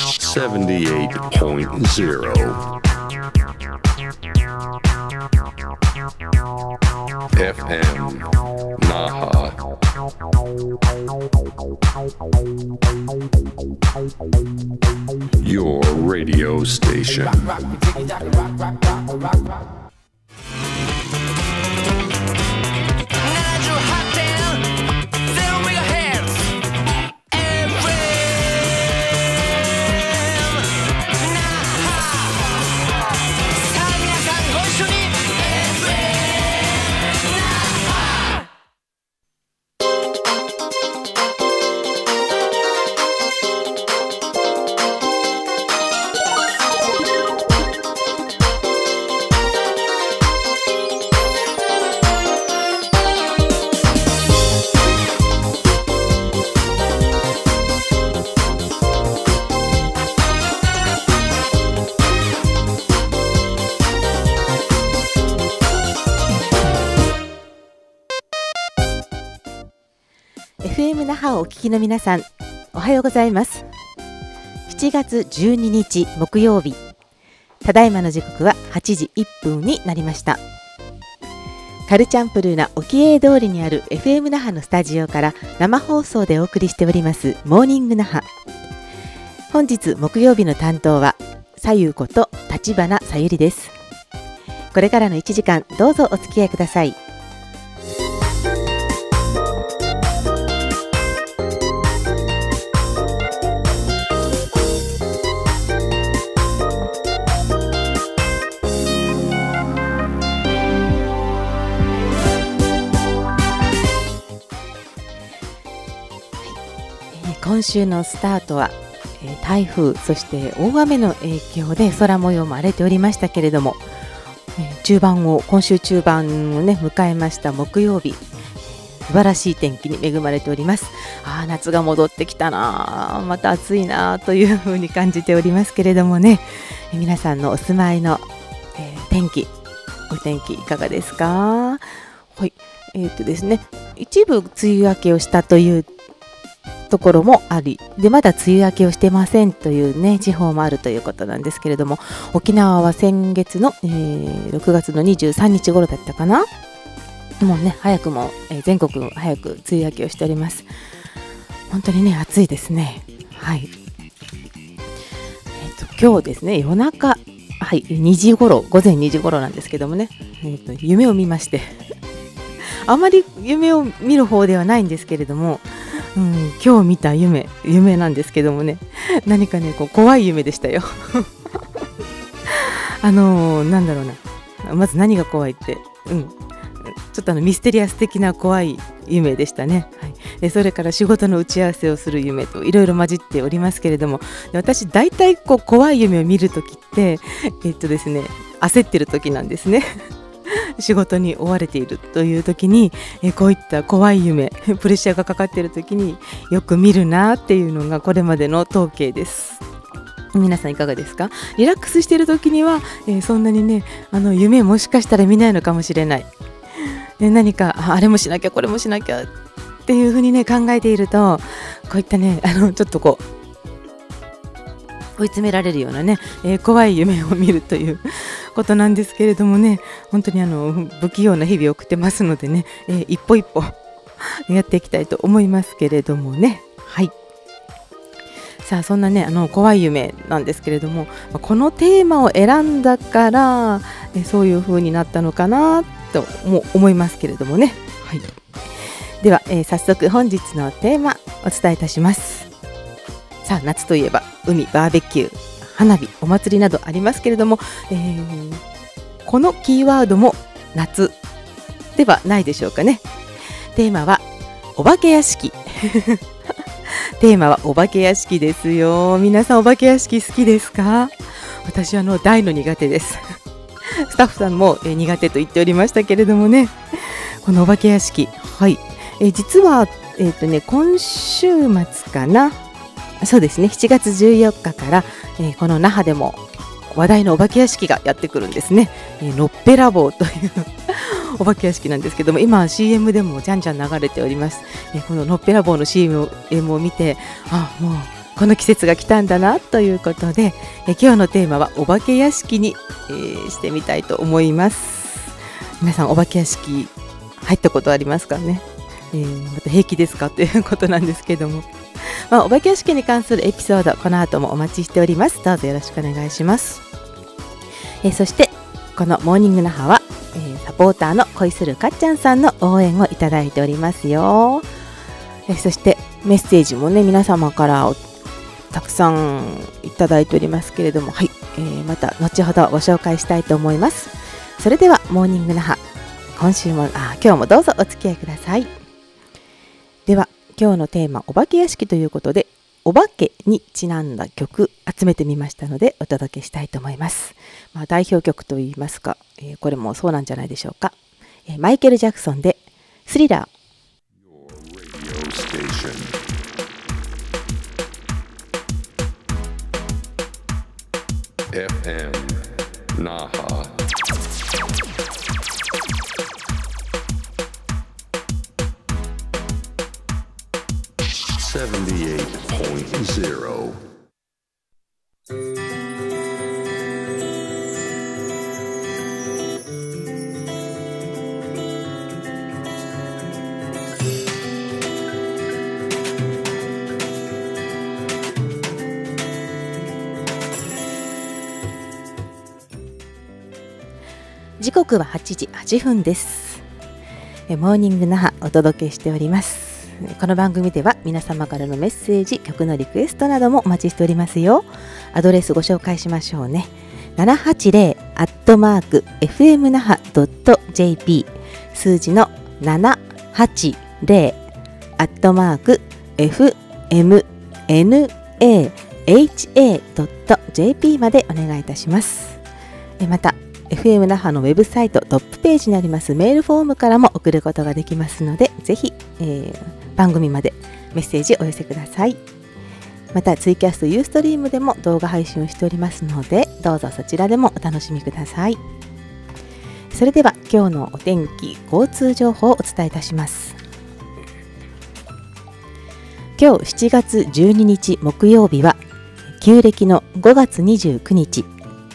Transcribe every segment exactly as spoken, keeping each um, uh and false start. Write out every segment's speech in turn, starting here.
seventy-eight point zeroエフエム Naha Your radio station エフエム 那覇をお聞きの皆さん、おはようございます。しちがつじゅうににち木曜日、ただいまの時刻ははちじいっぷんになりました。カルチャンプルーな沖永通りにある エフエム 那覇のスタジオから生放送でお送りしておりますモーニング那覇。本日木曜日の担当はさゆこと立花さゆりです。これからのいちじかんどうぞお付き合いください。今週のスタートは、えー、台風そして大雨の影響で空模様も荒れておりましたけれども、えー、中盤を今週中盤をね迎えました木曜日、素晴らしい天気に恵まれております。あー、夏が戻ってきたな、また暑いなというふうに感じておりますけれどもね、えー、皆さんのお住まいの、えー、天気お天気いかがですか。はい、えーとですね、一部梅雨明けをしたというところもありで、まだ梅雨明けをしてませんというね地方もあるということなんですけれども、沖縄は先月の、えー、ろくがつのにじゅうさんにち頃だったかな、もうね早くも、えー、全国早く梅雨明けをしております。本当にね暑いですね。はい、えーと今日ですね夜中、はい、にじ頃、午前にじ頃なんですけどもね、えーと夢を見ましてあまり夢を見る方ではないんですけれども、うん、今日見た夢夢なんですけどもね、何かねこう怖い夢でしたよあのー、なんだろうな、まず何が怖いって、うん、ちょっとあのミステリアス的な怖い夢でしたね。はい、でそれから仕事の打ち合わせをする夢といろいろ混じっておりますけれども、私大体こう怖い夢を見るときってえっとですね焦ってる時なんですね仕事に追われているという時に、えこういった怖い夢、プレッシャーがかかっている時によく見るなっていうのがこれまでの統計です。皆さんいかがですか。リラックスしている時には、えー、そんなにねあの夢もしかしたら見ないのかもしれない、で何か あ, あれもしなきゃこれもしなきゃっていうふうにね考えていると、こういったねあのちょっとこう追い詰められるようなね、えー、怖い夢を見るということなんですけれどもね、本当にあの不器用な日々を送ってますのでね、えー、一歩一歩やっていきたいと思いますけれどもね。はい、さあそんなねあの怖い夢なんですけれども、このテーマを選んだから、えー、そういう風になったのかなとも思いますけれどもね。はい、では、えー、早速本日のテーマお伝えいたします。さあ夏といえば海、バーベキュー、花火、お祭りなどありますけれども、えー、このキーワードも夏ではないでしょうかね。テーマはお化け屋敷テーマはお化け屋敷ですよ。皆さんお化け屋敷好きですか。私はあの大の苦手ですスタッフさんも、えー、苦手と言っておりましたけれどもね、このお化け屋敷、はい、えー、実は、えーとね、今週末かな、そうですね、しちがつじゅうよっかから、えー、この那覇でも話題のお化け屋敷がやってくるんですね。えー、のっぺらぼうというお化け屋敷なんですけども、今 シーエム でもじゃんじゃん流れております。えー、こののっぺらぼうの シーエム を見て、あもうこの季節が来たんだなということで、え今日のテーマはお化け屋敷に、えー、してみたいと思います。皆さんお化け屋敷入ったことありますかね。えー、また平気ですかということなんですけども、まあ、お化け屋敷に関するエピソードこの後もお待ちしております。どうぞよろしくお願いします。えー、そしてこのモーニング那覇は、えー、サポーターの恋するかっちゃんさんの応援をいただいておりますよ。えー、そしてメッセージもね皆様からたくさんいただいておりますけれども、はい、えー、また後ほどご紹介したいと思います。それではモーニング那覇、今週もあ今日もどうぞお付き合いください。では今日のテーマお化け屋敷ということで、お化けにちなんだ曲集めてみましたのでお届けしたいと思います。まあ、代表曲といいますか、えー、これもそうなんじゃないでしょうか。えー、マイケル・ジャクソンでスリラー。 エフエム 那覇セブンティエイトポイントゼロ。 時刻ははちじはっぷんです。えモーニング那覇お届けしております。この番組では皆様からのメッセージ、曲のリクエストなどもお待ちしておりますよ。アドレスご紹介しましょうね。ななはちゼロアットマーク エフエム那覇 ドット ジェーピー 数字のななはちゼロアットマーク エフエムナハ ドット ジェーピー までお願いいたします。えまたエフエム 那覇のウェブサイトトップページにありますメールフォームからも送ることができますので、ぜひ、えー、番組までメッセージお寄せください。またツイキャストユーストリームでも動画配信をしておりますので、どうぞそちらでもお楽しみください。それでは今日のお天気交通情報をお伝えいたします。今日しちがつじゅうににち木曜日は旧暦のごがつにじゅうくにち。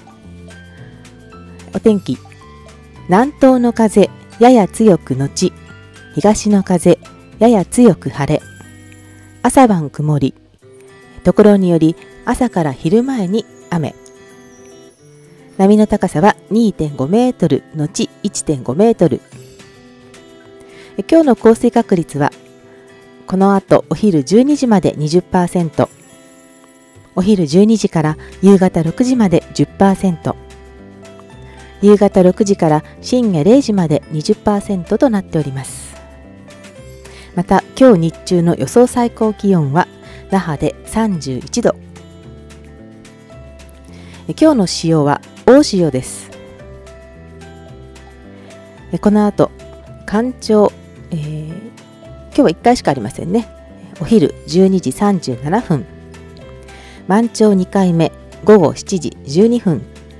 お天気、南東の風やや強く後東の風やや強く晴れ、朝晩曇り、ところにより朝から昼前に雨。波の高さは にてんごメートル後 いってんごメートル。今日の降水確率はこの後お昼じゅうにじまで にじゅっパーセント、お昼じゅうにじから夕方ろくじまで じゅっパーセント、夕方ろくじから深夜れいじまで にじゅっパーセント となっております。また今日日中の予想最高気温は那覇でさんじゅういちど。今日の潮は大潮です。この後干潮、えー、今日はいっかいしかありませんね。お昼じゅうにじさんじゅうななふん、満潮にかいめごごしちじじゅうにふん。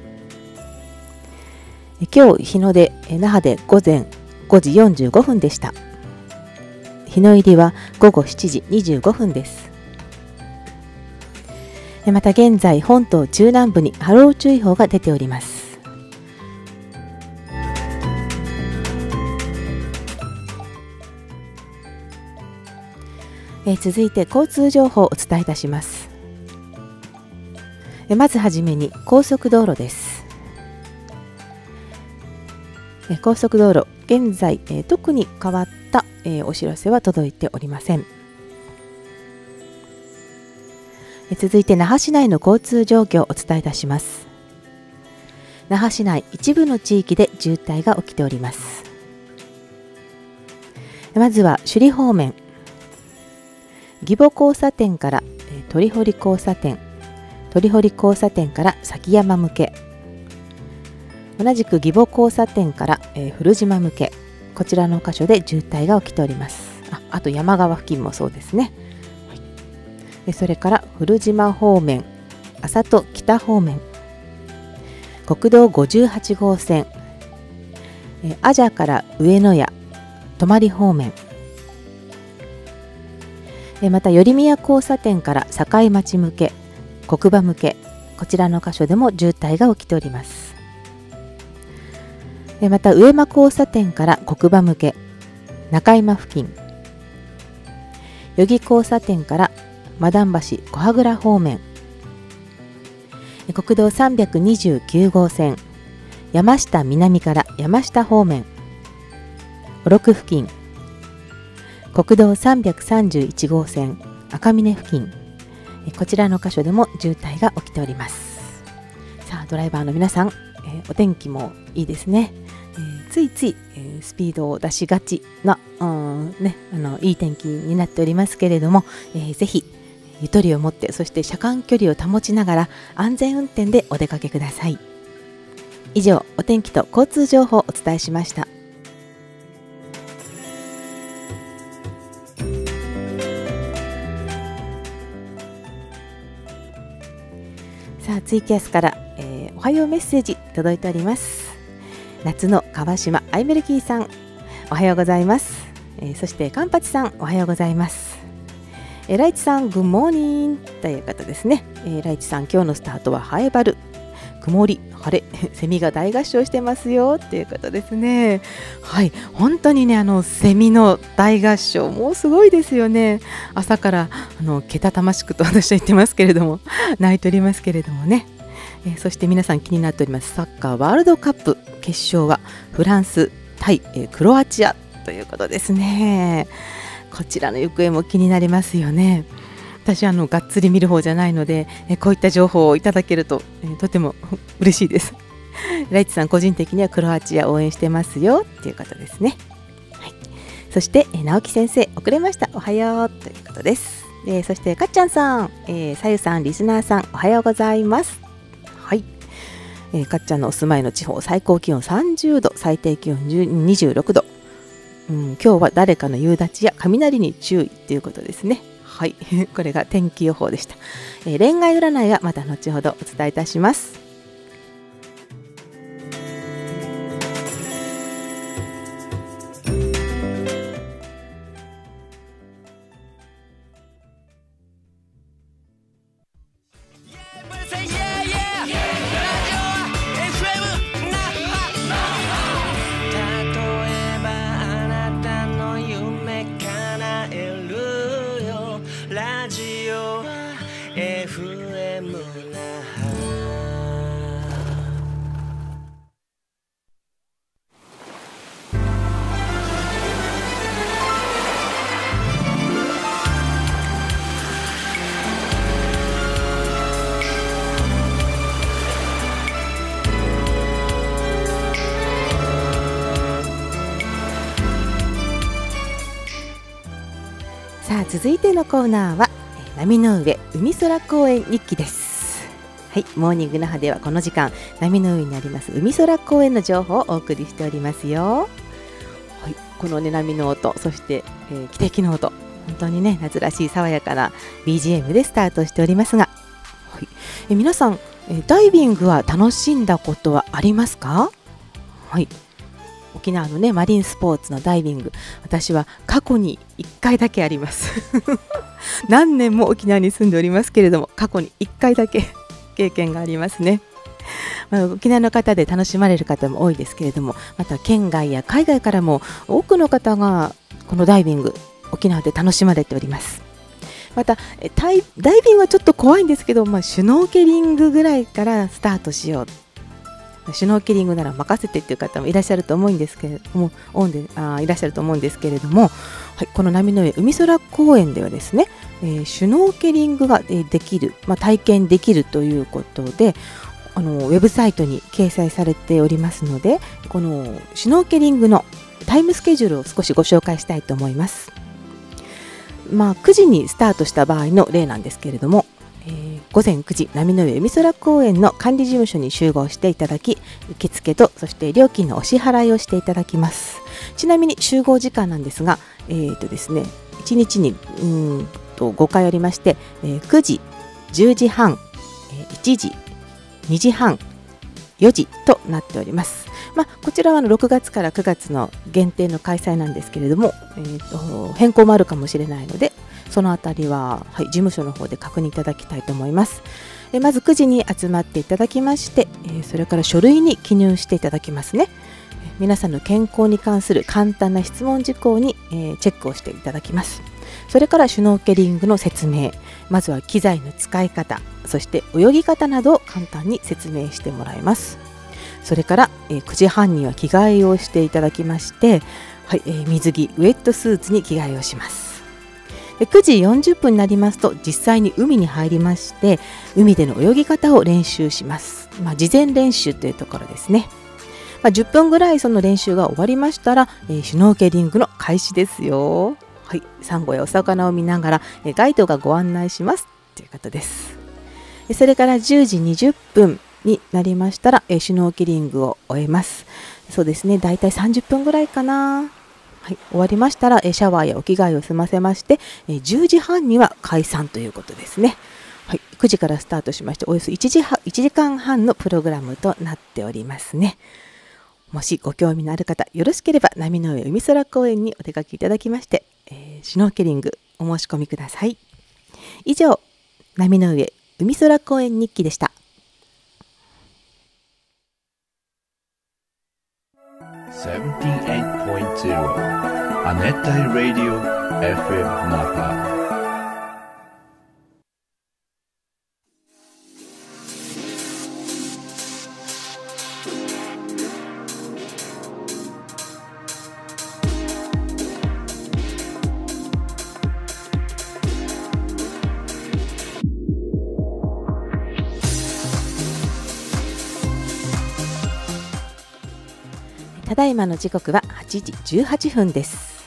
今日日の出那覇で午前ごじよんじゅうごふんでした。日の入りはごごしちじにじゅうごふんです。また現在本島中南部に波浪注意報が出ております。え続いて交通情報をお伝えいたします。まずはじめに高速道路です。高速道路現在、えー、特に変わった、えー、お知らせは届いておりません。えー、続いて那覇市内の交通状況をお伝えいたします。那覇市内一部の地域で渋滞が起きております。まずは首里方面、義母交差点から、えー、鳥堀交差点、鳥堀交差点から崎山向け、同じく義母交差点から、えー、古島向け、こちらの箇所で渋滞が起きております。 あ, あと山側付近もそうですね、はい、でそれから古島方面、安里北方面、国道ごじゅうはちごうせん、えー、アジャから上野屋泊方面、 また寄宮交差点から境町向け、国場向け、こちらの箇所でも渋滞が起きております。また上間交差点から国場向け、中今付近、余木交差点からマダン橋小羽倉方面、国道さんびゃくにじゅうきゅう号線山下南から山下方面、小禄付近、国道さんびゃくさんじゅういち号線赤峰付近、こちらの箇所でも渋滞が起きております。さあドライバーの皆さん、えー、お天気もいいですね。えー、ついつい、えー、スピードを出しがちな、うんね、あのいい天気になっておりますけれども、えー、ぜひゆとりを持って、そして車間距離を保ちながら安全運転でお出かけください。以上、お天気と交通情報をお伝えしました。さあツイキャスから、えー、おはようメッセージ届いております。夏の川島アイメルキーさん、おはようございます。えー、そしてカンパチさん、おはようございます。えー、ライチさん、グッモーニングという方ですね。えー、ライチさん、今日のスタートはハエバル、曇り、晴れ、セミが大合唱してますよっていうことですね。はい、本当にね、あのセミの大合唱もうすごいですよね。朝からあのけたたましくと私は言ってますけれども、泣いておりますけれどもね。えー、そして皆さん気になっておりますサッカーワールドカップ決勝はフランス対、えー、クロアチアということですね。こちらの行方も気になりますよね。私はあのがっつり見る方じゃないので、えこういった情報をいただけると、えー、とても嬉しいです。ライチさん、個人的にはクロアチア応援してますよっていうことですね。はい、そして、えー、直樹先生、遅れました、おはようということです。えー、そしてかっちゃんさん、えー、さゆさん、リスナーさん、おはようございます。はい、えー、かっちゃんのお住まいの地方、最高気温さんじゅうど、最低気温にじゅうろくど、うん、今日は誰かの夕立や雷に注意ということですね。はい、これが天気予報でした。えー、恋愛占いはまた後ほどお伝えいたします。さあ続いてのコーナーは波の上海空公園日記です。はい、モーニング那覇ではこの時間波の上にあります海空公園の情報をお送りしておりますよ。はい、このね波の音、そして、えー、汽笛の音、本当にね夏らしい爽やかな ビージーエム でスタートしておりますが、はい、えー、皆さん、えー、ダイビングは楽しんだことはありますか？はい、沖縄のねマリンスポーツのダイビング、私は過去にいっかいだけあります何年も沖縄に住んでおりますけれども、過去にいっかいだけ経験がありますね。まあ、沖縄の方で楽しまれる方も多いですけれども、また県外や海外からも多くの方がこのダイビング沖縄で楽しまれております。またダイビングはちょっと怖いんですけど、まあ、シュノーケリングぐらいからスタートしよう、シュノーケリングなら任せてっていう方もいらっしゃると思うんですけれども、あいらっしゃると思うんですけれども、はい、この波の上海空公園ではですね、えー、シュノーケリングができる、まあ、体験できるということで、あのウェブサイトに掲載されておりますので、このシュノーケリングのタイムスケジュールを少しご紹介したいと思います。まあ、くじにスタートした場合の例なんですけれども、えー、ごぜんくじ波の上海空公園の管理事務所に集合していただき、受付とそして料金のお支払いをしていただきます。ちなみに集合時間なんですが、えーとですね、いちにちにうんとごかいありまして、えー、くじ、じゅうじはん、えー、いちじ、にじはん、よじとなっております。まあ、こちらはろくがつからくがつの限定の開催なんですけれども、えーと変更もあるかもしれないので、 そのあたりは、はい、事務所の方で確認いただきたいと思います。えまずくじに集まっていただきまして、えそれから書類に記入していただきますね。皆さんの健康に関する簡単な質問事項に、えー、チェックをしていただきます。それからシュノーケリングの説明、まずは機材の使い方、そして泳ぎ方などを簡単に説明してもらいます。それから、えー、くじはんには着替えをしていただきまして、はいえー、水着ウェットスーツに着替えをします。でくじよんじゅっぷんになりますと実際に海に入りまして、海での泳ぎ方を練習します。まあ、事前練習というところですね。まあ、じゅっぷんぐらいその練習が終わりましたら、えー、シュノーケリングの開始ですよ。はい、サンゴやお魚を見ながら、えー、ガイドがご案内しますということです。それからじゅうじにじゅっぷんになりましたら、えー、シュノーケリングを終えます。そうですね、だいたいさんじゅっぷんぐらいかな。はい、終わりましたら、えー、シャワーやお着替えを済ませまして、えー、じゅうじはんには解散ということですね。はい、くじからスタートしまして、およそいちじかんはんのプログラムとなっておりますね。もしご興味のある方、よろしければ波の上海空公園にお出かけいただきまして、えー、シュノーケリングお申し込みください。以上、波の上海空公園日記でした。 セブンティーエイトポイントゼロ 亜熱帯ラディオ エフエム ナパ。 ただいまの時刻ははちじじゅうはっぷんです。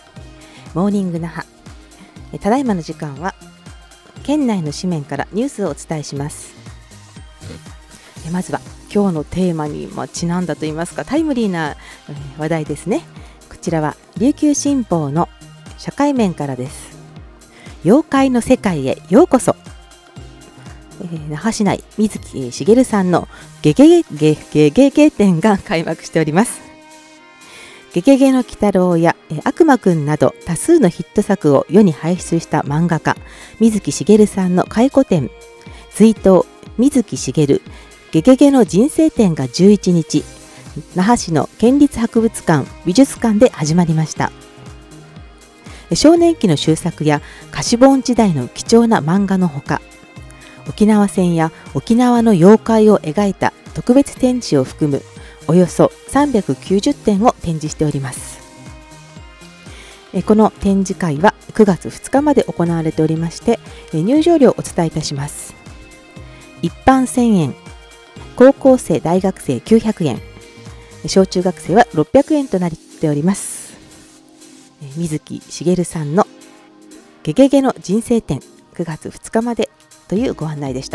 モーニング那覇。ただいまの時間は県内の紙面からニュースをお伝えします。まずは今日のテーマにちなんだといいますか、タイムリーな話題ですね。こちらは琉球新報の社会面からです。妖怪の世界へようこそ。えー、那覇市内水木しげるさんのゲゲゲゲゲゲゲ展が開幕しております。ゲゲゲの鬼太郎や悪魔くんなど多数のヒット作を世に輩出した漫画家水木しげるさんの回顧展追悼水木しげるゲゲゲの人生展がじゅういちにち那覇市の県立博物館美術館で始まりました。少年期の終作や貸本時代の貴重な漫画のほか、沖縄戦や沖縄の妖怪を描いた特別展示を含むおよそさんびゃくきゅうじゅってんを展示しております。この展示会はくがつふつかまで行われておりまして、入場料をお伝えいたします。一般せんえん、高校生大学生きゅうひゃくえん、小中学生はろっぴゃくえんとなっております。水木しげるさんのゲゲゲの人生展くがつふつかまでというご案内でした。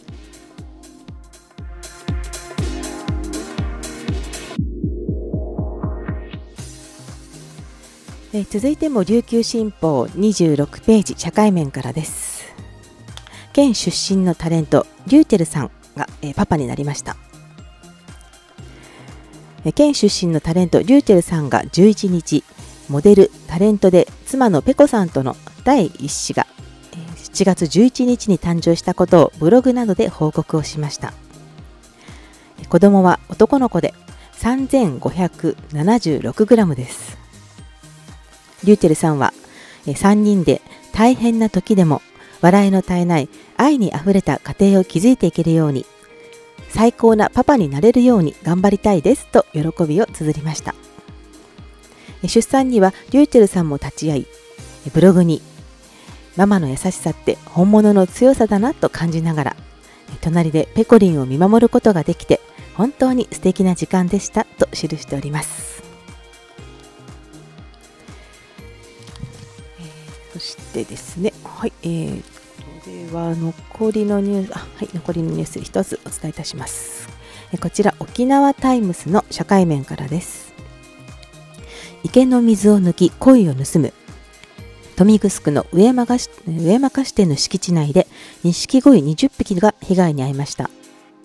え続いても琉球新報にじゅうろくページ社会面からです。県出身のタレントリューテルさんが、えパパになりました。え県出身のタレントリューテルさんがじゅういちにちモデルタレントで妻のペコさんとの第一子がしちがつじゅういちにちに誕生したことをブログなどで報告をしました。子供は男の子で さんぜんごひゃくななじゅうろくグラム です。リューテルさんはさんにんで大変な時でも笑いの絶えない愛にあふれた家庭を築いていけるように最高なパパになれるように頑張りたいですと喜びを綴りました。出産にはリューテルさんも立ち会いブログにママの優しさって本物の強さだなと感じながら隣でペコリンを見守ることができて本当に素敵な時間でしたと記しております。そしてですね、はい、えー、これは残りのニュース、あ、はい、残りのニュース一つお伝えいたします。えこちら沖縄タイムスの社会面からです。池の水を抜き鯉を盗む。豊見城の上間菓上間菓子店の敷地内で錦鯉にじゅっぴきが被害に遭いました。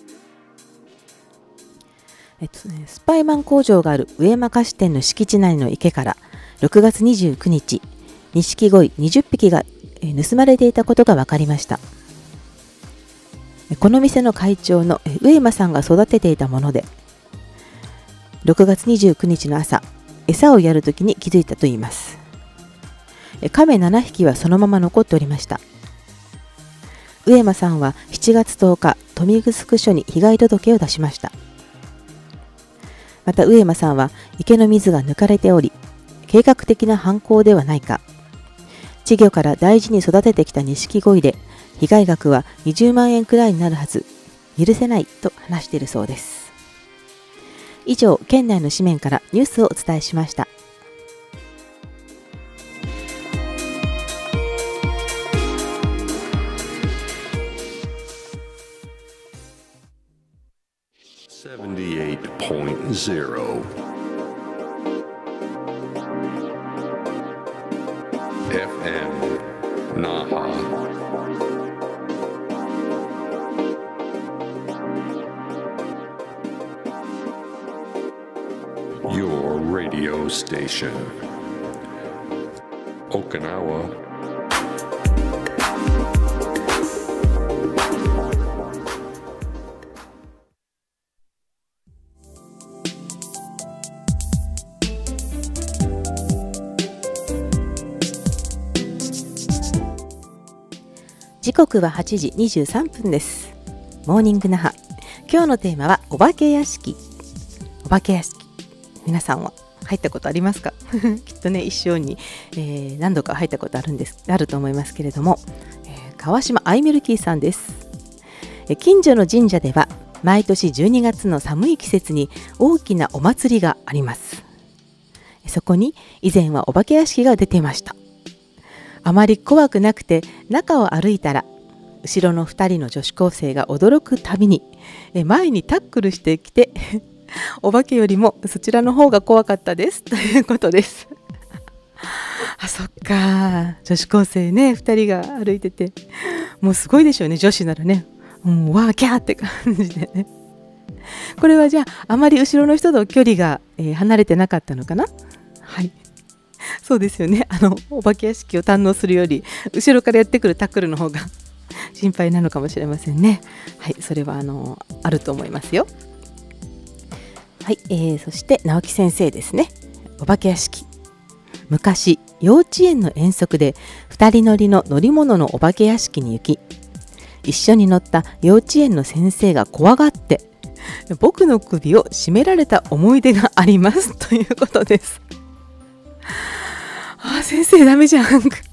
えっとね、スパイマン工場がある上間菓子店の敷地内の池からろくがつにじゅうくにち錦鯉にじゅっぴきがえー、盗まれていたことが分かりました。この店の会長の上間さんが育てていたもので、ろくがつにじゅうくにちの朝、餌をやるときに気づいたといいます。亀ななひきはそのまま残っておりました。上間さんはしちがつとおか、豊見城署に被害届を出しました。また上間さんは池の水が抜かれており、計画的な犯行ではないか、稚魚から大事に育ててきた錦鯉で、被害額はにじゅうまんえんくらいになるはず、許せないと話しているそうです。以上、県内の紙面からニュースをお伝えしました。 セブンティエイトポイントゼロ エフエム Naha Your radio station Okinawa 時刻ははちじにじゅうさんぷんです。モーニング那覇。今日のテーマはお化け屋敷。お化け屋敷。皆さんは入ったことありますか？きっとね、一生に、えー、何度か入ったことあるんです、あると思いますけれども、えー、川島アイミルキーさんです。えー、近所の神社では毎年じゅうにがつの寒い季節に大きなお祭りがあります。そこに以前はお化け屋敷が出ていました。あまり怖くなくて中を歩いたら後ろのふたりの女子高生が驚くたびに前にタックルしてきてお化けよりもそちらの方が怖かったですということです。あ、そっか、女子高生ねふたりが歩いててもうすごいでしょうね。女子ならね、もうわーキャーって感じでね。これはじゃああまり後ろの人と距離が、えー、離れてなかったのかな。はい、そうですよね。あのお化け屋敷を堪能するより後ろからやってくるタックルの方が心配なのかもしれませんね。はい、それはあのあると思いますよ。はい、えー、そして直木先生ですね。お化け屋敷。昔幼稚園の遠足でふたり乗りの乗り物のお化け屋敷に行き、一緒に乗った幼稚園の先生が怖がって僕の首を絞められた思い出がありますということです。あ、先生ダメじゃん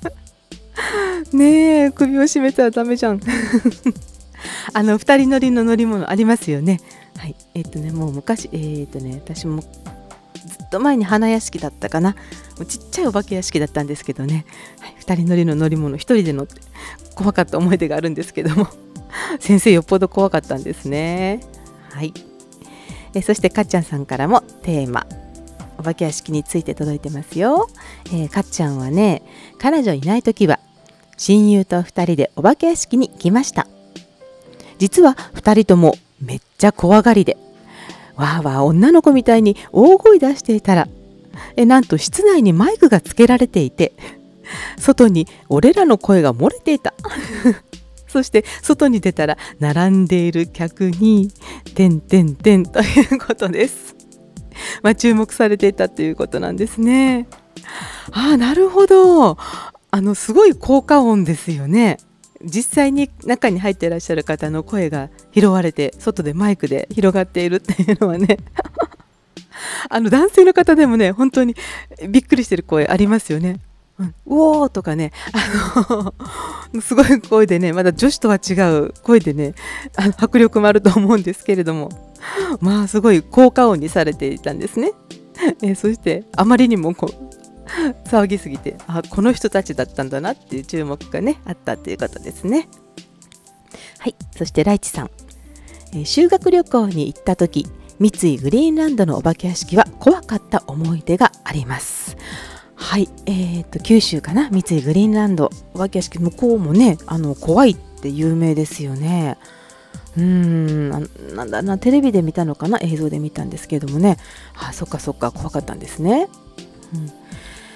ねえ、首を絞めたらダメじゃんあのふたり乗りの乗り物ありますよね。はい、えっとねもう昔えっとね私もずっと前に花屋敷だったかな、もうちっちゃいお化け屋敷だったんですけどね、はい、ふたり乗りの乗り物ひとりで乗って怖かった思い出があるんですけども先生よっぽど怖かったんですね。はい、えそしてかっちゃんさんからもテーマお化け屋敷について届いてますよ。えー、かっちゃんはね、彼女いない時は親友とふたりでお化け屋敷に行きました。実はふたりともめっちゃ怖がりで、わーわー女の子みたいに大声出していたら、えなんと室内にマイクがつけられていて、外に俺らの声が漏れていたそして外に出たら並んでいる客にてんてんてんということです。まあ、注目されていたということなんですね。ああ、なるほど。あのすごい効果音ですよね。実際に中に入っていらっしゃる方の声が拾われて外でマイクで広がっているっていうのはねあの男性の方でもね本当にびっくりしてる声ありますよね。うん、うおーとかね、あのすごい声でね、まだ女子とは違う声でね、あの迫力もあると思うんですけれども、まあすごい効果音にされていたんですね。えー、そしてあまりにもこう騒ぎすぎて、あ、この人たちだったんだなっていう注目がねあったということですね。はい、そしてライチさん、えー、修学旅行に行った時、三井グリーンランドのお化け屋敷は怖かった思い出があります。はい、えー、と九州かな、三井グリーンランドお化け屋敷、向こうもねあの怖いって有名ですよね。うーん な, なんだなテレビで見たのかな、映像で見たんですけれどもね、あ、そっかそっか怖かったんですね。うん、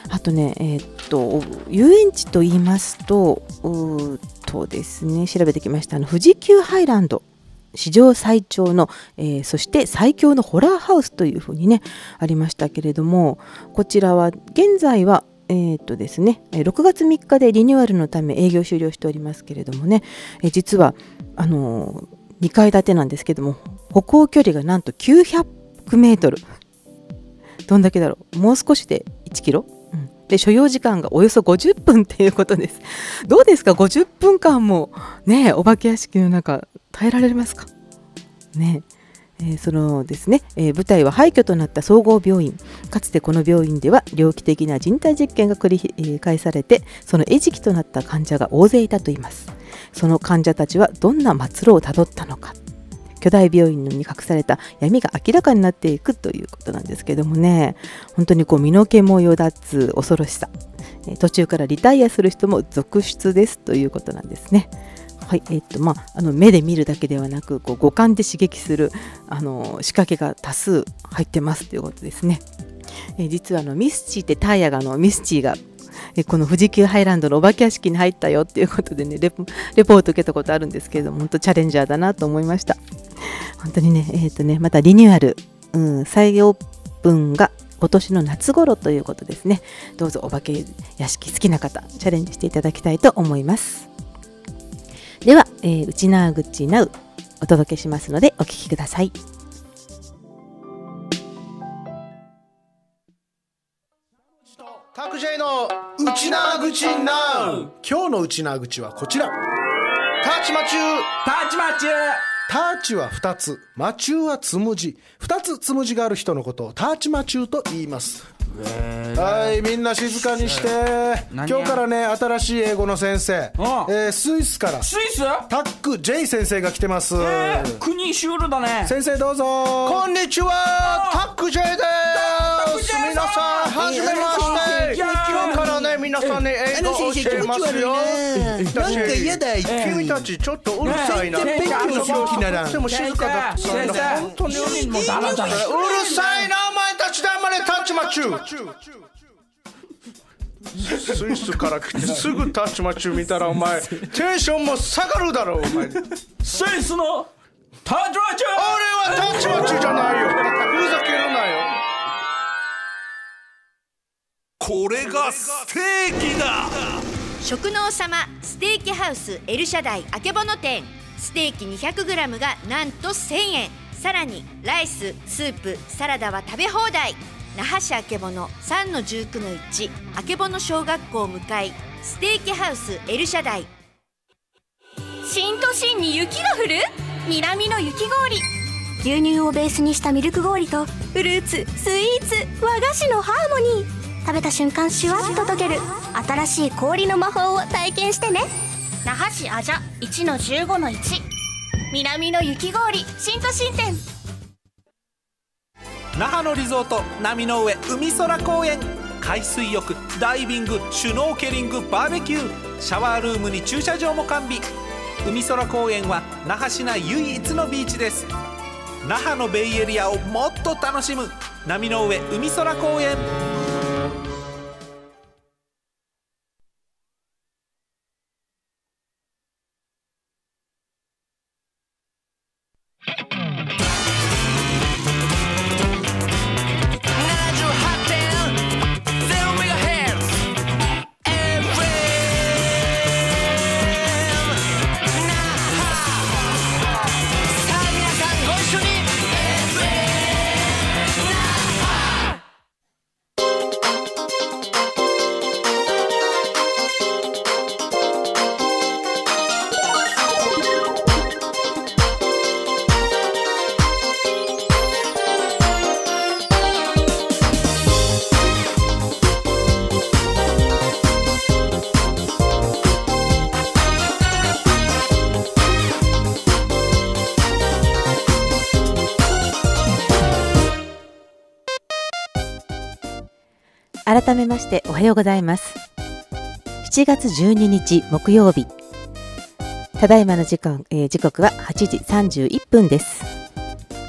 あとね、えー、っと遊園地と言いますとうーとですね、調べてきました。あの富士急ハイランド、史上最長の、えー、そして最強のホラーハウスというふうにねありましたけれども、こちらは現在はえーっとですね、ろくがつみっかでリニューアルのため営業終了しておりますけれどもね、えー、実はあのー、にかい建てなんですけども、歩行距離がなんときゅうひゃくメートル、どんだけだろう、もう少しでいちキロ、うん、で所要時間がおよそごじゅっぷんっていうことです。どうですか、ごじゅっぷんかんもねお化け屋敷の中耐えられますかね。えー、そのですね、えー、舞台は廃墟となった総合病院。かつてこの病院では猟奇的な人体実験が繰り返されて、その餌食となった患者が大勢いたといいます。その患者たちはどんな末路をたどったのか、巨大病院に隠された闇が明らかになっていくということなんですけどもね、本当にこう身の毛もよだつ恐ろしさ、えー、途中からリタイアする人も続出ですということなんですね。はい、えーっとまあ、あの目で見るだけではなく、こう五感で刺激するあの仕掛けが多数入ってますということですね。えー、実はあのミスチーってターヤがのミスチーがえこの富士急ハイランドのお化け屋敷に入ったよっていうことでね レポ、レポート受けたことあるんですけれども、本当チャレンジャーだなと思いました。本当にね、えーっとねまたリニューアル、うん、再オープンが今年の夏頃ということですね。どうぞお化け屋敷好きな方チャレンジしていただきたいと思います。では、えー、うちなーぐちなうお届けしますのでお聞きください。 タクジェイのうちなーぐちなう。今日のうちなーぐちはこちら。タッチマチュー。 タッチマチュー。 タッチはふたつ、マチューはつむじ。ふたつつむじがある人のことをタッチマチューと言います。はい、みんな静かにして。今日からね、新しい英語の先生、えー、スイスからスイスタック J 先生が来てます。 えー、国シュールだね。 先生どうぞ。こんにちは、タック J です。皆さんはじめまして。今日からね、皆さんね英語を教えますよ。なんか嫌だ、君たちちょっとうるさいな。勉強する気ならでも静かだった。 先生、 本当にうるさいな。 うるさいな、お前たち黙れ。タッチマチュー。スイスから来てすぐタッチマチュー見たらお前テンションも下がるだろう。お前スイスのタッチマチュー。俺はタッチマチューじゃないよ。ふざけるなよ。 これがステーキだ。 食の王様ステーキハウスエルシャダイあけぼの店。ステーキ にひゃくグラム がなんとせんえん。さらにライス、スープ、サラダは食べ放題。那覇市あけぼの さんのじゅうきゅうのいち あけぼの小学校向かいステーキハウスエルシャダイ。 新都心に雪が降る南の雪氷。牛乳をベースにしたミルク氷とフルーツ、スイーツ、和菓子のハーモニー。食べた瞬間シュワッと溶ける新しい氷の魔法を体験してね。那覇市あじゃ いちのじゅうごのいち 南の雪氷新都心店。 那覇のリゾート波の上海空公園。海水浴、ダイビング、シュノーケリング、バーベキュー、シャワールームに駐車場も完備。海空公園は那覇市内唯一のビーチです。那覇のベイエリアをもっと楽しむ波の上海空公園。 改めましておはようございます。しちがつじゅうににち木曜日、ただいまの時間、えー、時刻ははちじさんじゅういっぷんです。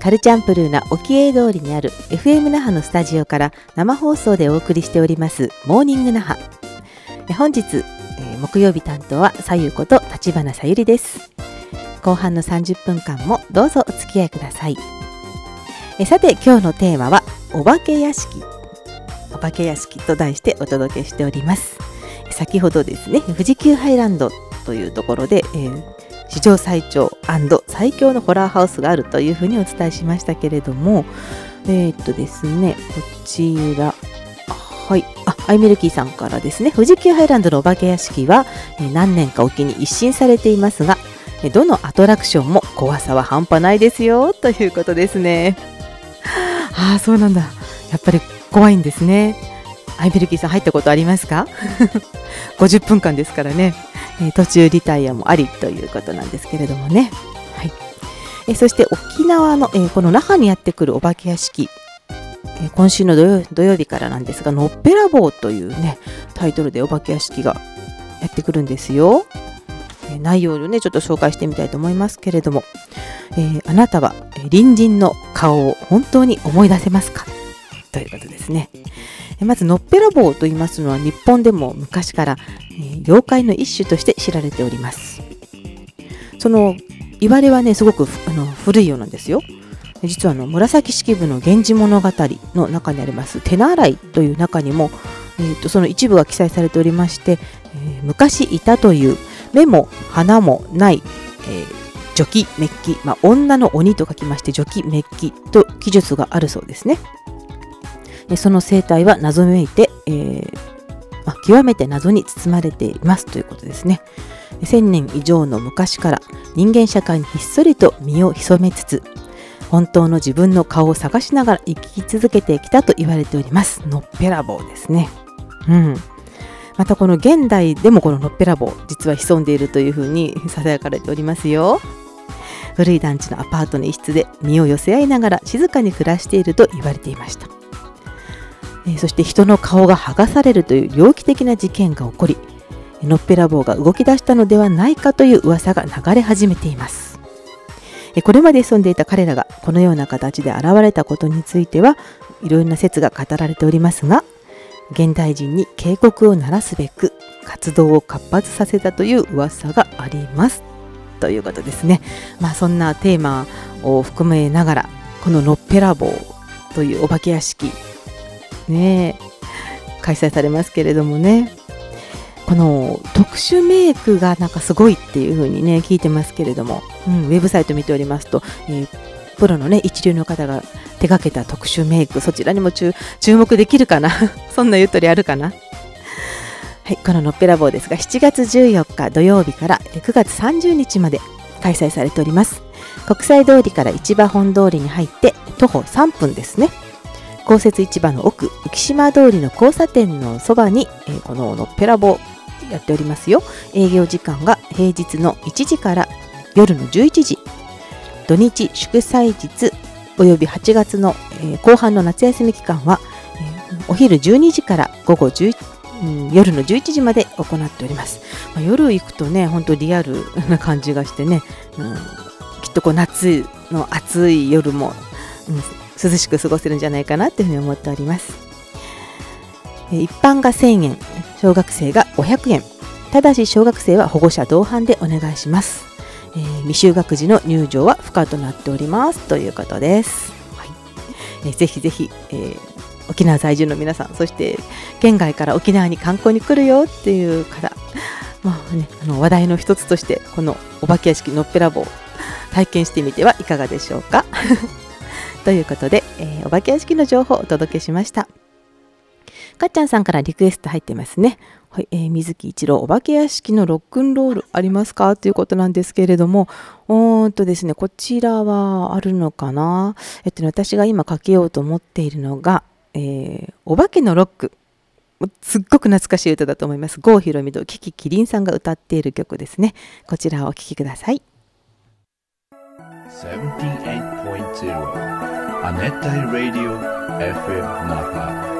カルチャンプルーな沖永通りにある エフエム 那覇のスタジオから生放送でお送りしておりますモーニング那覇。本日、えー、木曜日担当はさゆこと立花さゆりです。後半のさんじゅっぷんかんもどうぞお付き合いください。えさて今日のテーマはお化け屋敷お化け屋敷と題してお届けしております。先ほどですね富士急ハイランドというところで、えー、史上最長&最強のホラーハウスがあるというふうにお伝えしましたけれども、えー、っとですねこちらはい、あ、アイミルキーさんからですね、富士急ハイランドのお化け屋敷は、えー、何年かおきに一新されていますが、えー、どのアトラクションも怖さは半端ないですよということですね。ああ、そうなんだ。やっぱり怖いんですね。アイミルキーさん入ったことありますか？ごじゅっぷんかんですからね、えー、途中リタイアもありということなんですけれどもね。はい。えー、そして沖縄の、えー、この那覇にやってくるお化け屋敷。今週の土 曜, 土曜日からなんですが、のっぺらぼうというねタイトルでお化け屋敷がやってくるんですよ。えー、内容をねちょっと紹介してみたいと思いますけれども、えー、あなたは隣人の顔を本当に思い出せますかということですね。えー、まずのっぺらぼうと言いますのは日本でも昔から、えー、妖怪の一種として知られております。その言われはねすごくあの古いようなんですよ。実はあの紫式部の源氏物語の中にあります手習いという中にも、えー、とその一部が記載されておりまして、えー、昔いたという目も鼻もない、えー、除気滅気、まあ、女の鬼と書きまして除気滅気と記述があるそうですね。その生態は謎めいて、えーまあ、極めて謎に包まれていますということですね。千年以上の昔から人間社会にひっそりと身を潜めつつ本当の自分の顔を探しながら生き続けてきたと言われております。のっぺらぼうですね。うん。またこの現代でもこののっぺらぼう実は潜んでいるというふうに囁かれておりますよ。古い団地のアパートの一室で身を寄せ合いながら静かに暮らしていると言われていました。えー、そして人の顔が剥がされるという猟奇的な事件が起こり、のっぺらぼうが動き出したのではないかという噂が流れ始めています。これまで潜んでいた彼らがこのような形で現れたことについてはいろいろな説が語られておりますが、現代人に警告を鳴らすべく活動を活発させたという噂がありますということですね。まあそんなテーマを含めながらこののっぺらぼうというお化け屋敷ね開催されますけれどもね、この特殊メイクがなんかすごいっていう風にね聞いてますけれども、うん、ウェブサイト見ておりますと、えー、プロのね一流の方が手掛けた特殊メイク、そちらにも注目できるかなそんなゆとりあるかな。はい、こののっぺらぼうですがしちがつじゅうよっか土曜日からくがつさんじゅうにちまで開催されております。国際通りから市場本通りに入って徒歩さんぷんですね。公設市場の奥浮島通りの交差点のそばに、えー、こののっぺらぼうやっておりますよ。営業時間が平日のいちじから夜のじゅういちじ、土日祝祭日およびはちがつの、えー、後半の夏休み期間は、えー、お昼じゅうにじから午後じゅう、うん、夜のじゅういちじまで行っております。まあ、夜行くとね本当リアルな感じがしてね、うん、きっとこう夏の暑い夜も、うん、涼しく過ごせるんじゃないかなというふうに思っております。一般がせんえん、小学生がごひゃくえん、ただし小学生は保護者同伴でお願いします。えー、未就学児の入場は不可となっておりますということです。はい。えー、ぜひぜひ、えー、沖縄在住の皆さん、そして県外から沖縄に観光に来るよっていう方、まあね、あの話題の一つとしてこのお化け屋敷のっぺらぼう体験してみてはいかがでしょうかということで、えー、お化け屋敷の情報をお届けしました。かっちゃんさんからリクエスト入ってますね。はい、えー、水木一郎お化け屋敷のロックンロールありますかということなんですけれども、おーんとですね、こちらはあるのかな。えっとね、私が今かけようと思っているのが、えー、お化けのロック。すっごく懐かしい歌だと思います。郷ひろみとキキキリンさんが歌っている曲ですね。こちらをお聴きください。 セブンティーエイトポイントツー 亜熱帯ラディオ エフエム 那覇。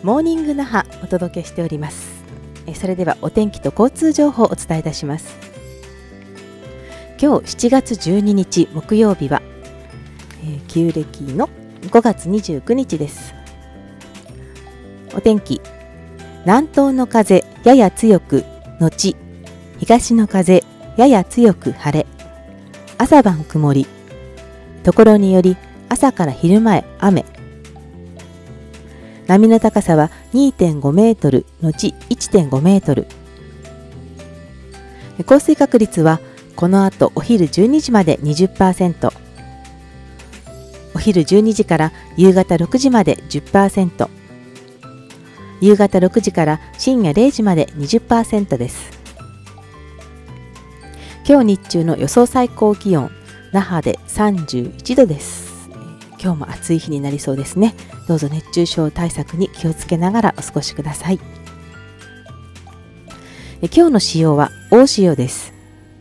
モーニング那覇お届けしております。えそれではお天気と交通情報をお伝えいたします。今日しちがつじゅうににち木曜日は、えー、旧暦のごがつにじゅうくにちです。お天気、南東の風やや強く後東の風やや強く晴れ、朝晩曇り、ところにより朝から昼前雨。波の高さは にてんごメートル後 いってんごメートル。降水確率はこの後お昼じゅうにじまで にじゅっパーセント、お昼じゅうにじから夕方ろくじまで じゅっパーセント、夕方ろくじから深夜れいじまで にじゅっパーセント です。今日日中の予想最高気温、那覇でさんじゅういちどです。今日も暑い日になりそうですね。どうぞ熱中症対策に気をつけながらお過ごしください。今日の使用は大潮です。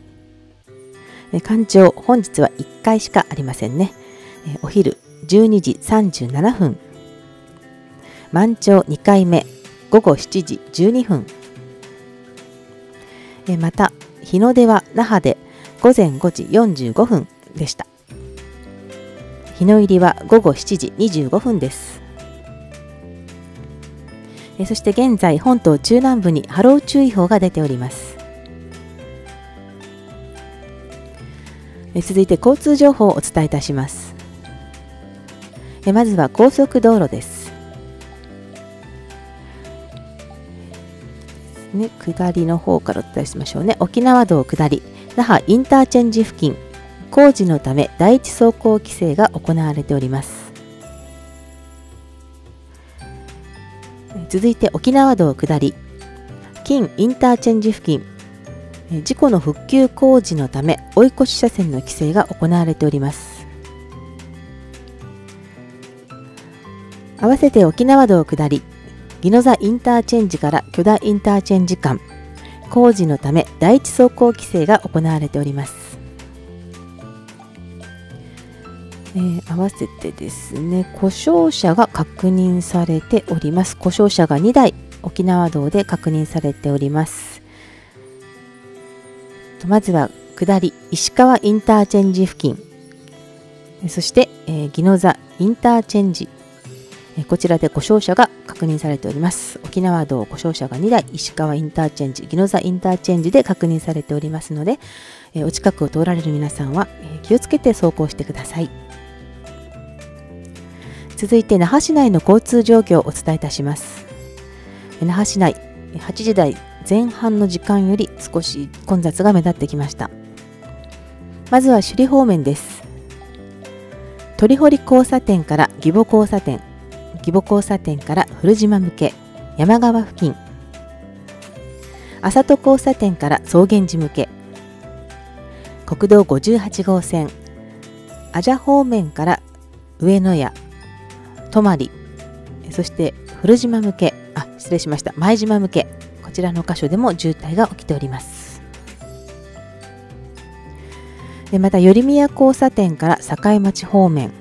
干潮、本日はいっかいしかありませんね。お昼じゅうにじさんじゅうななふん、満潮にかいめごごしちじじゅうにふん、また日の出は那覇でごぜんごじよんじゅうごふんでした。日の入りはごごしちじにじゅうごふんです。そして現在本島中南部に波浪注意報が出ております。続いて交通情報をお伝えいたします。まずは高速道路です。ね、下りの方からお伝えしましょうね。沖縄道下り那覇インターチェンジ付近、工事のため第一走行規制が行われております。続いて沖縄道下り金インターチェンジ付近、事故の復旧工事のため追い越し車線の規制が行われております。合わせて沖縄道下り宜野座インターチェンジから許田インターチェンジ間、工事のため第一走行規制が行われております。えー、合わせてですね、故障車が確認されております。故障車がにだい沖縄道で確認されております。まずは下り石川インターチェンジ付近、そして、えー、宜野座インターチェンジ、えー、こちらで故障車が確認されております。沖縄道故障車がにだい、石川インターチェンジ、宜野座インターチェンジで確認されておりますので、えー、お近くを通られる皆さんは、えー、気をつけて走行してください。続いて那覇市内の交通状況をお伝えいたします。那覇市内はちじ台前半の時間より少し混雑が目立ってきました。まずは首里方面です。鳥堀交差点から義母交差点、義母交差点から古島向け山川付近、麻戸交差点から草原寺向け、国道ごじゅうはちごうせん阿謝方面から上野谷泊、そして古島向け、あ、失礼しました、前島向け、こちらの箇所でも渋滞が起きております。でまた寄宮交差点から境町方面、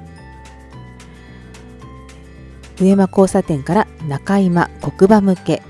上間交差点から中今国場向け、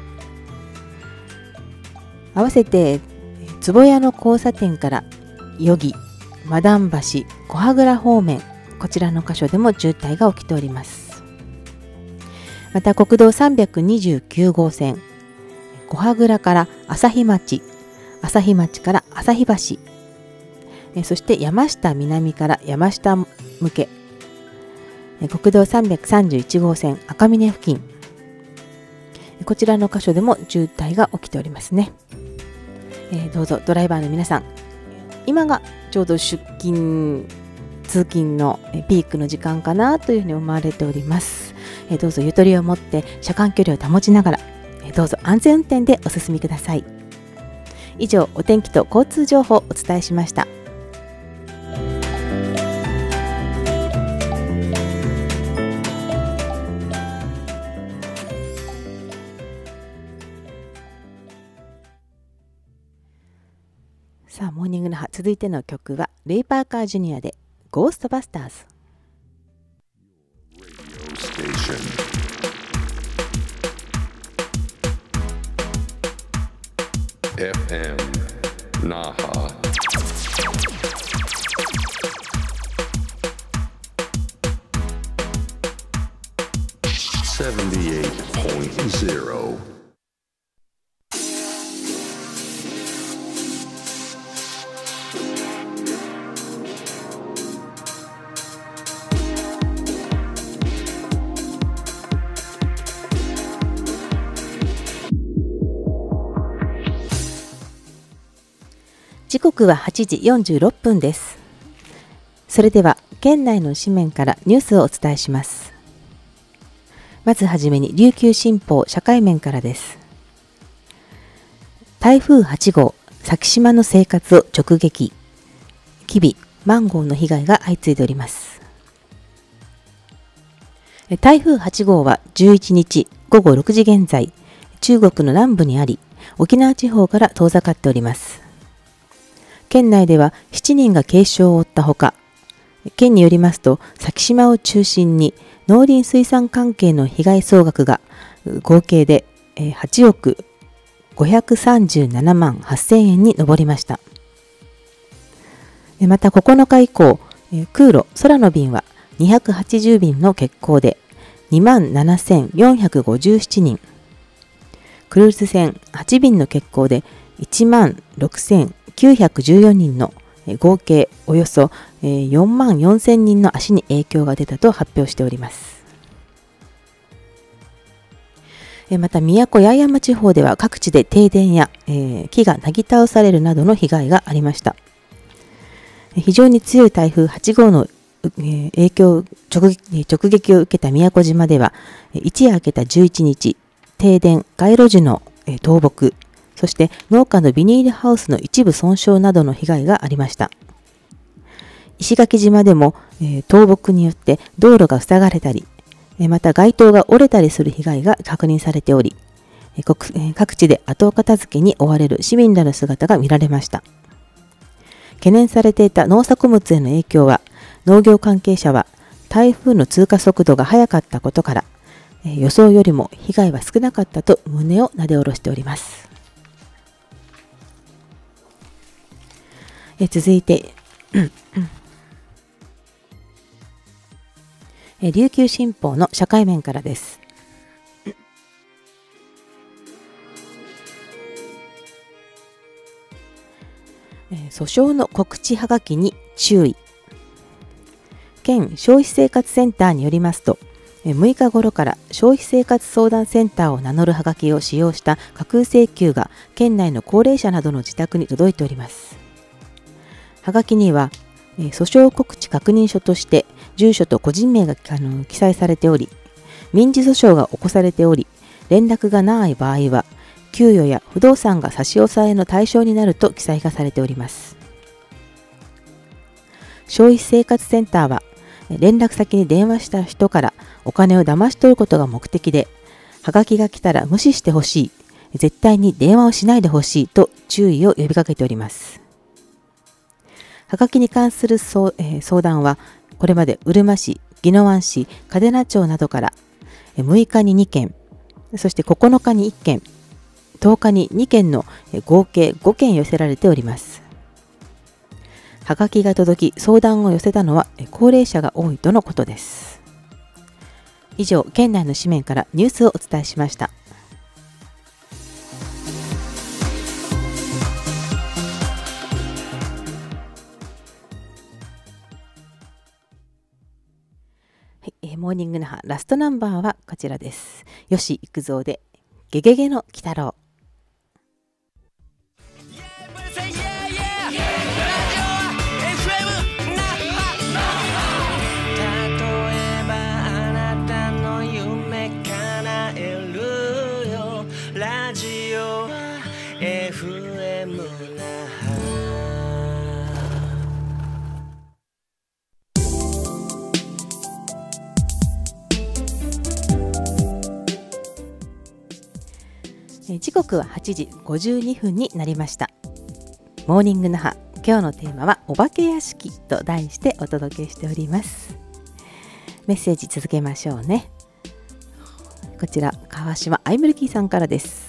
合わせて坪谷の交差点から余木マダン橋小羽倉方面、こちらの箇所でも渋滞が起きております。また国道さんびゃくにじゅうきゅうごうせん小羽倉から朝日町、朝日町から朝日橋、えそして山下南から山下向け、国道さんびゃくさんじゅういちごうせん赤峰付近、こちらの箇所でも渋滞が起きておりますね。えー、どうぞドライバーの皆さん、今がちょうど出勤通勤のピークの時間かなというふうに思われております。えー、どうぞゆとりを持って車間距離を保ちながら、えー、どうぞ安全運転でお進みください。以上、お天気と交通情報をお伝えしました。さあ、モーニングの葉、続いての曲はレイ・パーカージュニアでゴーストバスターズ。 エフエム 那覇セブンティエイトポイントゼロ。 時刻ははちじよんじゅうろっぷんです。それでは県内の紙面からニュースをお伝えします。まずはじめに琉球新報社会面からです。台風はちごう、先島の生活を直撃。キビ、マンゴーの被害が相次いでおります。台風はちごうはじゅういちにちごごろくじ現在、中国の南部にあり、沖縄地方から遠ざかっております。県内ではしちにんが軽傷を負ったほか、県によりますと先島を中心に農林水産関係の被害総額が合計ではちおくごひゃくさんじゅうななまんはっせんえんに上りました。またここのか以降、空路空の便はにひゃくはちじゅうびんの欠航でにまんななせんよんひゃくごじゅうななにん、クルーズ船はちびんの欠航でいちまんろくせんきゅうひゃくじゅうよにんの合計およそよんまんよんせんにんの足に影響が出たと発表しております。また宮古八重山地方では各地で停電や木がなぎ倒されるなどの被害がありました。非常に強い台風はちごうの影響直撃、直撃を受けた宮古島では一夜明けたじゅういちにち、停電、街路樹の倒木、そして農家のビニールハウスの一部損傷などの被害がありました。石垣島でも、えー、倒木によって道路が塞がれたり、また街灯が折れたりする被害が確認されており、各地で後片付けに追われる市民らの姿が見られました。懸念されていた農作物への影響は、農業関係者は台風の通過速度が速かったことから、予想よりも被害は少なかったと胸をなで下ろしております。続いて、琉球新報の社会面からです。訴訟の告知はがきに注意。県消費生活センターによりますと、むいか頃から消費生活相談センターを名乗るはがきを使用した架空請求が県内の高齢者などの自宅に届いております。はがきには、訴訟告知確認書として住所と個人名があの記載されており、民事訴訟が起こされており、連絡がない場合は、給与や不動産が差し押さえの対象になると記載がされております。消費生活センターは、連絡先に電話した人からお金を騙し取ることが目的で、はがきが来たら無視してほしい、絶対に電話をしないでほしいと注意を呼びかけております。はがきに関する相、えー、相談は、これまでうるま市、宜野湾市、嘉手納町などからむいかににけん、そしてここのかにいっけん、とおかににけんの合計ごけん寄せられております。はがきが届き、相談を寄せたのは高齢者が多いとのことです。以上、県内の紙面からニュースをお伝えしました。モーニング那覇ラストナンバーはこちらです。吉幾三でゲゲゲの鬼太郎。時刻ははちじごじゅうにふんになりました。モーニング那覇、今日のテーマはお化け屋敷と題してお届けしております。メッセージ続けましょうね。こちら川島アイムルキーさんからです。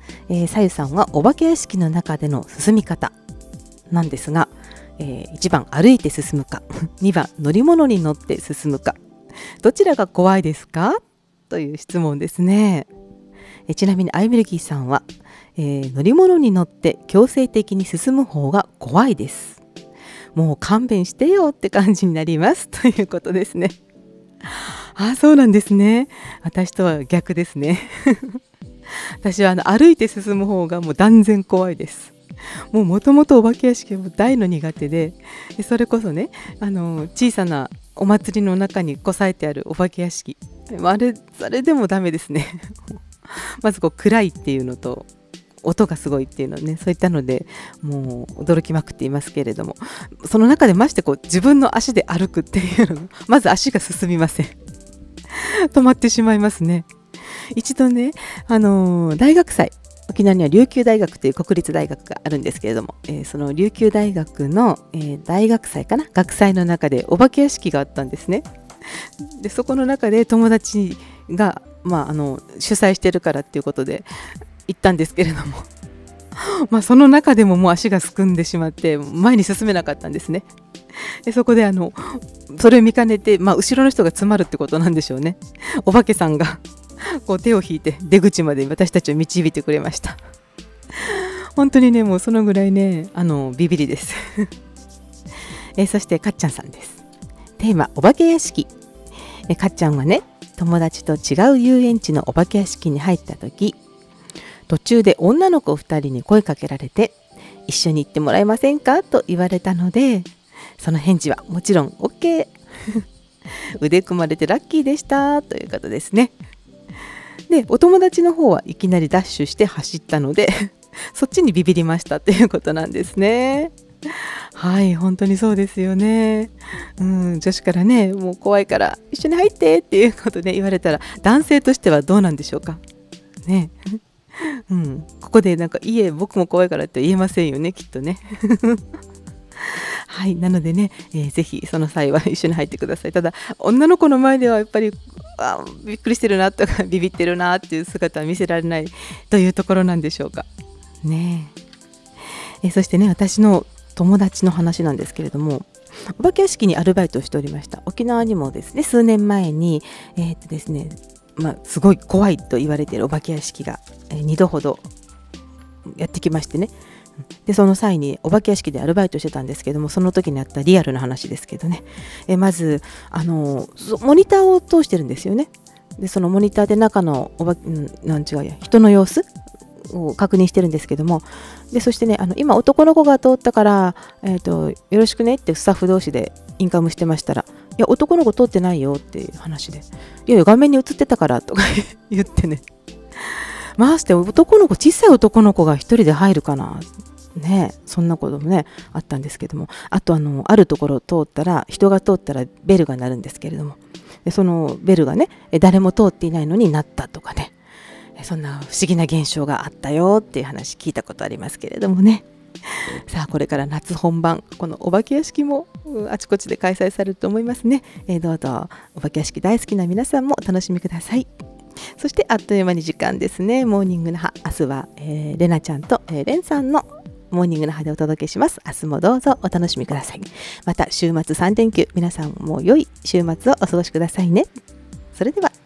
えー、さゆさんはお化け屋敷の中での進み方なんですが、えー、いちばん歩いて進むかにばん乗り物に乗って進むか、どちらが怖いですかという質問ですね。えー、ちなみにアイミルキーさんは、えー、乗り物に乗って強制的に進む方が怖いです。もう勘弁してよって感じになりますということですね。あ、そうなんですね。私とは逆ですね。私はあの歩いて進む方がもう断然怖いです。もうもともとお化け屋敷も大の苦手で、それこそね、あの小さなお祭りの中にこさえてあるお化け屋敷、あれそれでもダメですね。まずこう暗いっていうのと音がすごいっていうのね、そういったのでもう驚きまくっていますけれども、その中でましてこう自分の足で歩くっていうの、まず足が進みません。止まってしまいますね。一度ね、あのー、大学祭、沖縄には琉球大学という国立大学があるんですけれども、えー、その琉球大学の、えー、大学祭かな、学祭の中でお化け屋敷があったんですね。でそこの中で友達が、まあ、あの主催してるからっていうことで行ったんですけれどもまあその中でももう足がすくんでしまって前に進めなかったんですね。でそこであのそれを見かねて、まあ、後ろの人が詰まるってことなんでしょうね。お化けさんがこう手を引いて出口まで私たちを導いてくれました。本当にね、もうそのぐらいね、あのビビりです、えそしてかっちゃんさんです。テーマお化け屋敷。えかっちゃんはね、友達と違う遊園地のお化け屋敷に入った時、途中で女の子ふたりに声かけられて、一緒に行ってもらえませんかと言われたので、その返事はもちろん OK 腕組まれてラッキーでしたということですね。でお友達の方はいきなりダッシュして走ったのでそっちにビビりましたということなんですね。はい、本当にそうですよね。うん、女子からね、もう怖いから一緒に入ってっていうことで言われたら、男性としてはどうなんでしょうかね。うん、ここでなんかいえ僕も怖いからって言えませんよね、きっとね。はい、なのでね、えー、ぜひその際は一緒に入ってください。ただ女の子の前ではやっぱりあびっくりしてるなとかビビってるなっていう姿は見せられないというところなんでしょうかね。えー、そしてね、私の友達の話なんですけれども、お化け屋敷にアルバイトをしておりました。沖縄にもですね、数年前にえー、っとですねまあ、すごい怖いと言われているお化け屋敷が、えー、にどほどやってきましてね。でその際にお化け屋敷でアルバイトしてたんですけども、その時にあったリアルな話ですけどね、えまずあのモニターを通してるんですよね。でそのモニターで中のおばなん違うや人の様子を確認してるんですけども、でそしてね、あの今男の子が通ったから、えーと、よろしくねってスタッフ同士でインカムしてましたら、いや男の子通ってないよっていう話で、いやいや画面に映ってたからとか言ってね、まして男の子、小さい男の子が一人で入るかなね、そんなこともねあったんですけども、あとあのあるところを通ったら、人が通ったらベルが鳴るんですけれども、でそのベルがね誰も通っていないのになったとかね、そんな不思議な現象があったよっていう話聞いたことありますけれどもね。さあこれから夏本番、このお化け屋敷もあちこちで開催されると思いますね。えー、どうぞお化け屋敷大好きな皆さんもお楽しみください。そしてあっという間に時間ですね。モーニングの葉、明日は、えー、レナちゃんと、えー、レンさんのモーニングの葉でお届けします。明日もどうぞお楽しみください。また週末さん連休、皆さんも良い週末をお過ごしくださいね。それでは。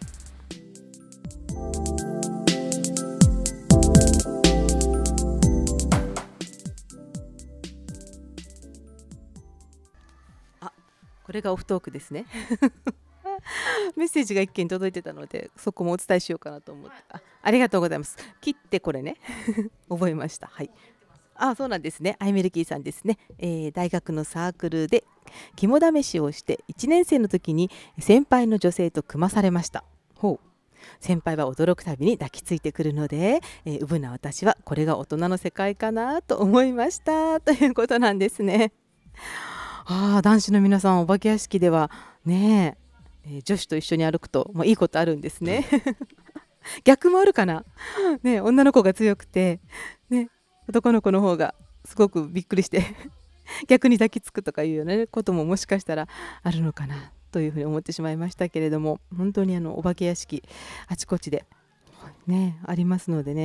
あ、これがオフトークですね。メッセージが一件届いてたので、そこもお伝えしようかなと思って、あ、ありがとうございます。切ってこれね覚えました。はい、あ、そうなんですね。アイメルキーさんですね、えー、大学のサークルで肝試しをしていちねん生の時に先輩の女性と組まされました。ほう。先輩は驚くたびに抱きついてくるので、えー、うぶな私はこれが大人の世界かなと思いましたということなんですね。ああ、男子の皆さん、お化け屋敷ではねえ、えー、女子と一緒に歩くと、まあ、いいことあるんですね。逆もあるかな、ね、女の子が強くて、ね、男の子の方がすごくびっくりして逆に抱きつくとかいうようなことももしかしたらあるのかなというふうに思ってしまいましたけれども、本当にあのお化け屋敷あちこちで、ね、ありますのでね、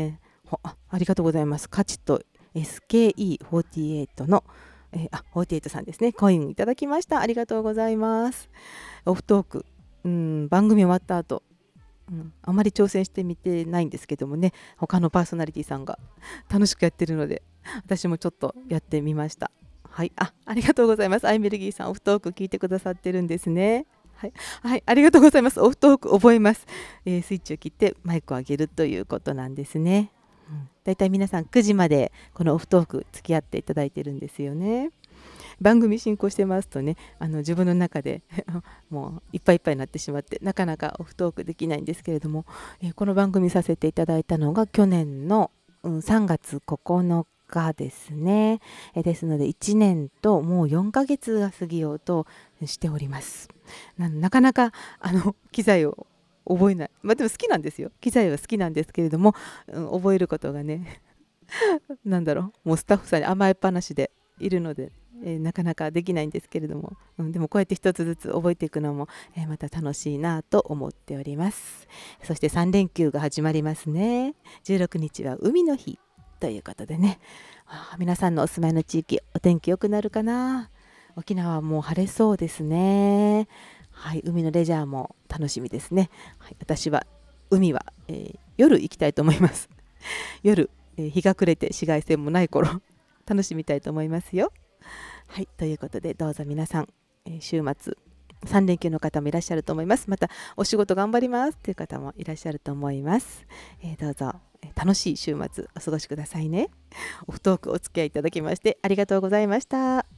あ、ありがとうございます。カチと エスケーイーフォーティーエイト の、えー、あ、フォーティーエイトさんですね。コインいただきました。ありがとうございます。オフトーク、うん、番組終わった後、うん、あまり挑戦してみてないんですけどもね、他のパーソナリティさんが楽しくやってるので、私もちょっとやってみました。はい、あ、ありがとうございます。アイメルギーさん、オフトーク聞いてくださってるんですね。はい、はい、ありがとうございます。オフトーク覚えます、えー、スイッチを切ってマイクを上げるということなんですね。うん、だいたい皆さんくじまでこのオフトーク付き合っていただいてるんですよね。番組進行してますとね、あの自分の中でもういっぱいいっぱいになってしまってなかなかオフトークできないんですけれども、えー、この番組させていただいたのが去年の、うん、さんがつここのかですね。えー、ですのでいちねんともうよんかげつが過ぎようとしております。 な, なかなかあの機材を覚えない、まあでも好きなんですよ。機材は好きなんですけれども、うん、覚えることがねなんだろう、もうスタッフさんに甘えっぱなしでいるので、えー、なかなかできないんですけれども、うん、でもこうやって一つずつ覚えていくのも、えー、また楽しいなと思っております。そしてさんれんきゅうが始まりますね。じゅうろくにちは海の日ということでね、あ、皆さんのお住まいの地域お天気良くなるかな。沖縄はもう晴れそうですね。はい、海のレジャーも楽しみですね。はい、私は海は、えー、夜行きたいと思います。夜、えー、日が暮れて紫外線もない頃楽しみたいと思いますよ。はい、ということでどうぞ皆さん、えー、週末さんれんきゅうの方もいらっしゃると思います。またお仕事頑張りますという方もいらっしゃると思います。えー、どうぞ楽しい週末お過ごしくださいね。オフトークお付き合いいただきましてありがとうございました。